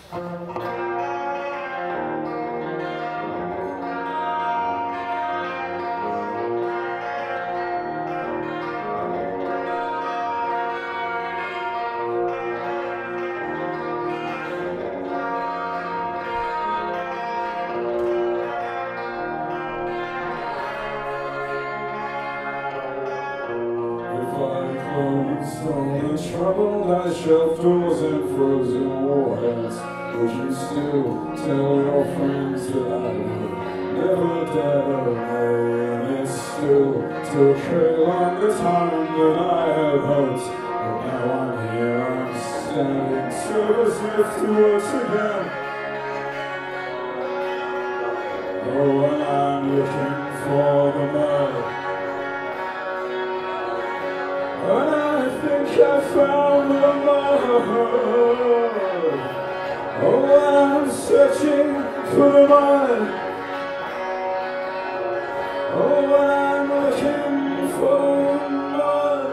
From the troubled ice shelf doors and frozen warheads, would you still tell your friends that I would never die? And it still took a longer time than I had hoped. But now I'm here, I'm standing, service left to works again. Oh, and I'm looking for the mud. And I think I found the mud. Oh, I'm searching for the mud. Oh, I'm looking for the mud.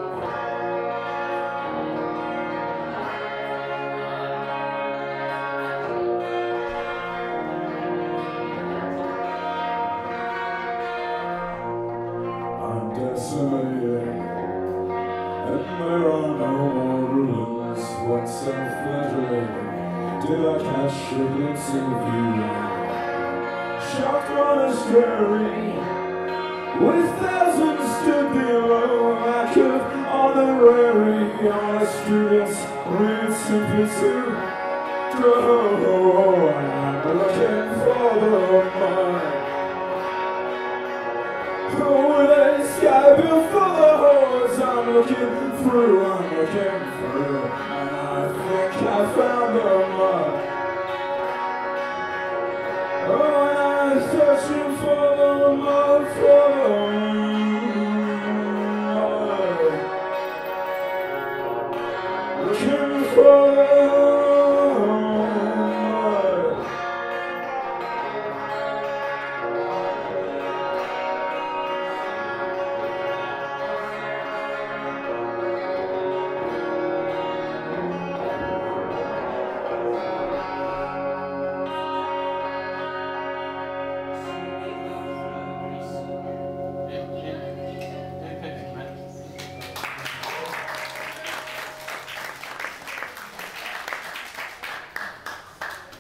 I'm decimated. And there are no more ruins. What self-flagellating did I catch a glimpse of you? Shocked monastery, with thousands stood below, lack of honorary honest students, read simply to go. I'm looking for the mine. Oh, with a sky built for the hordes, I'm looking through, and I think I found the mud. Oh, and I'm searching for the mud, looking for the